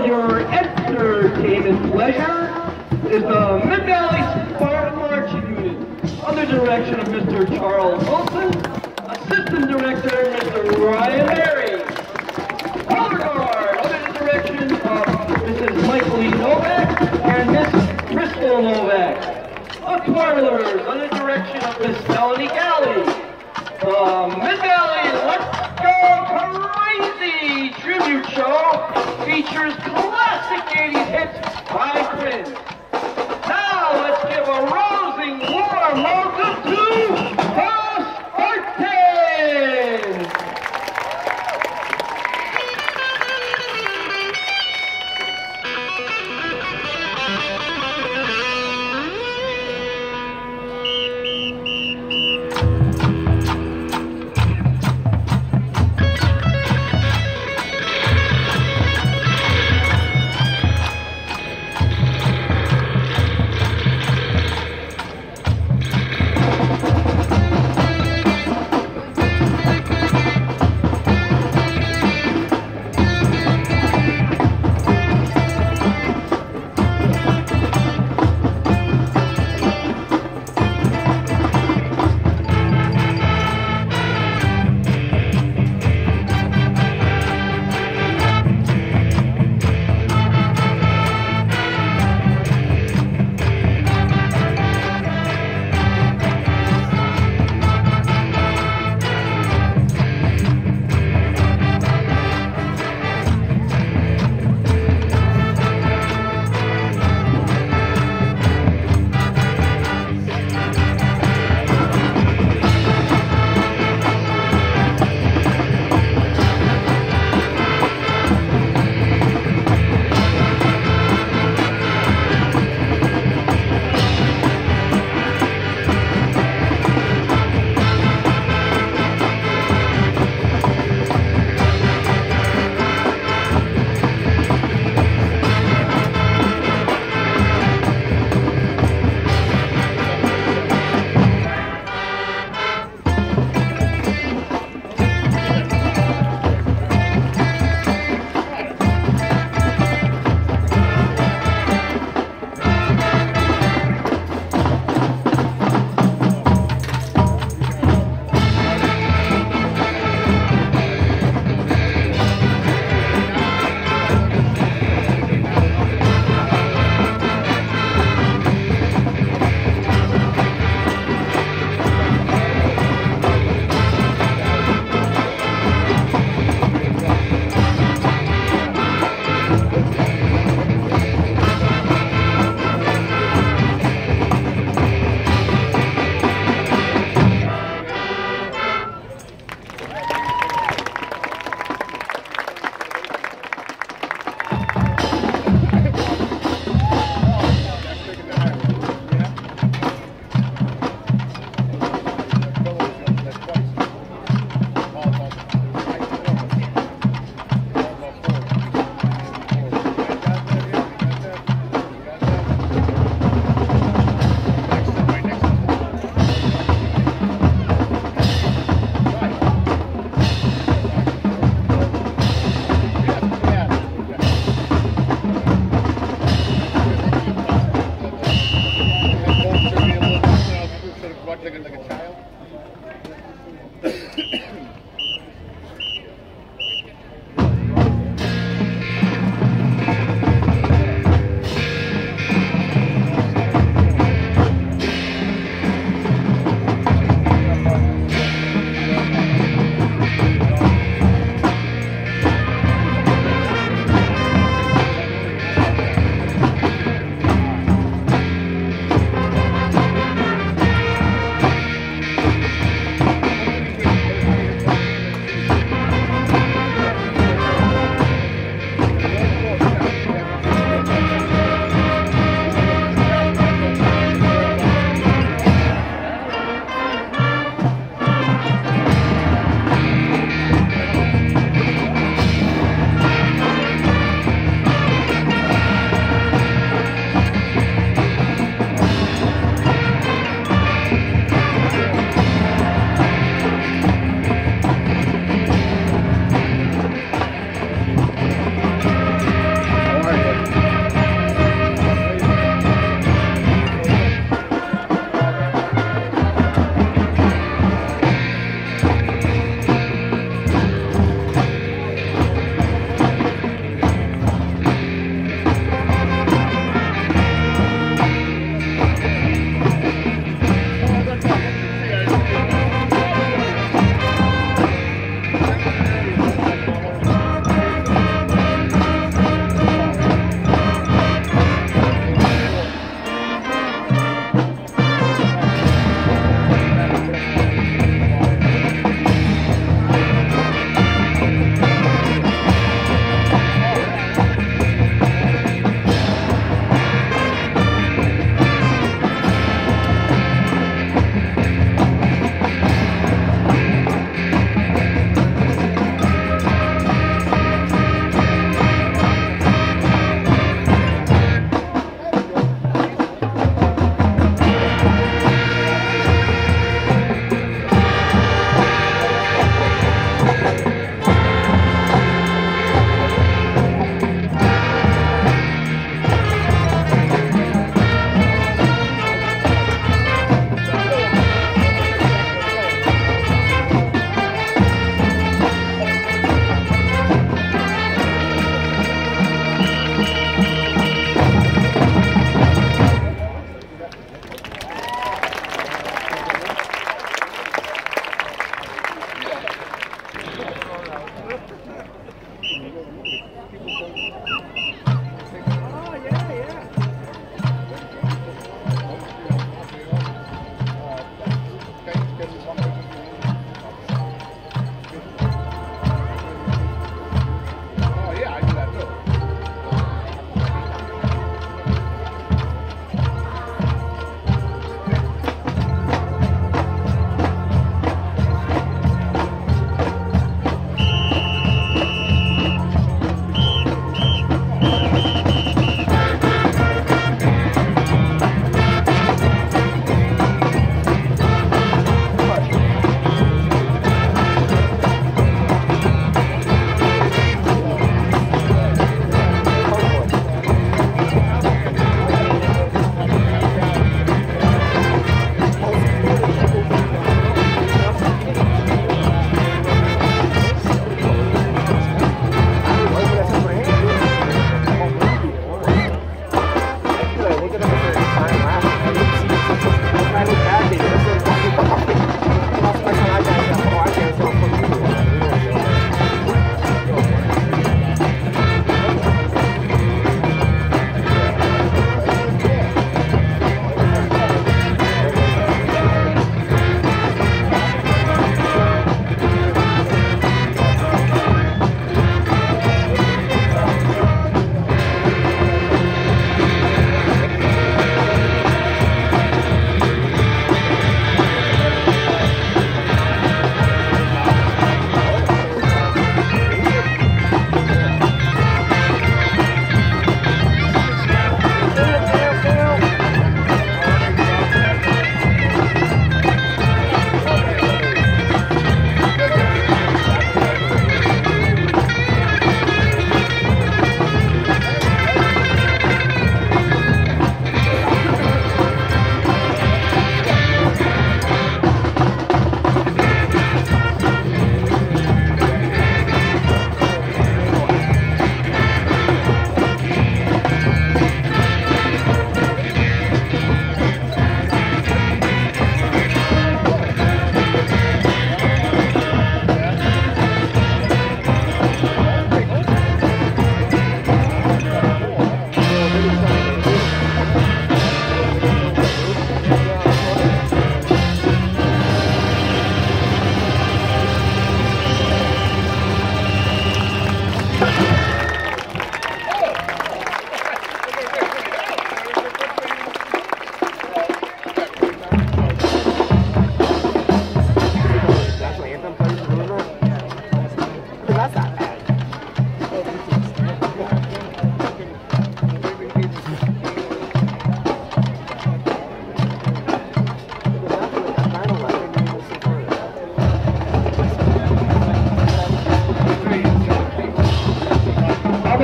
your entertainment pleasure is the Mid-Valley Spartan Marching Unit under the direction of Mr. Charles Wilson, Assistant Director Mr. Ryan Berry, Color Guard under the direction of Mrs. Michaeline Novak and Miss Crystal Novak, Twirlers under the direction of Miss Melanie Galley, the Mid-Valley Let's Go Crazy Tribute Show features classic 80s hits by Prince. Now let's give a rousing warm welcome to the Spartans!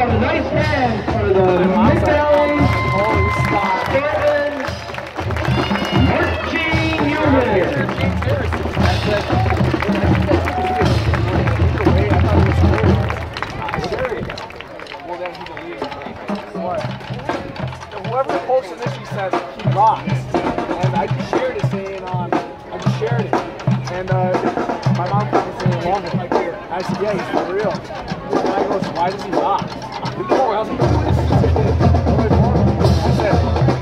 a nice hand for the Mid-Valley Spartans marching unit. Whoever posted this, he said he rocks, and I just shared it saying, and my mom commented saying, love him. I said, yeah, he's for real. And the guy goes, why does he rock? I was like, I said,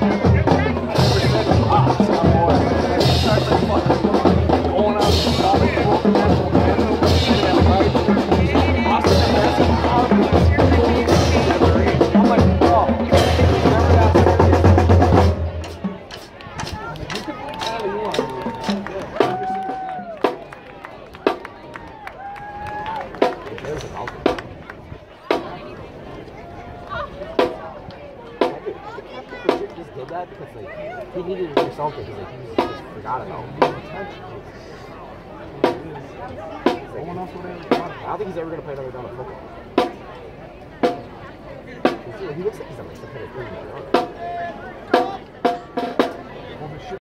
he rocks, my boy. And he starts like fucking going out and stuff, broken national anthem, and right, Austin, that's a problem. I'm like, bro, remember that serious? You can bring all you want, dude. There's an outfit. The captain legit just did that because like he needed to do something because like he just forgot about it. I don't think he's ever gonna play another down of football. He looks like he's a nice to put a 3 in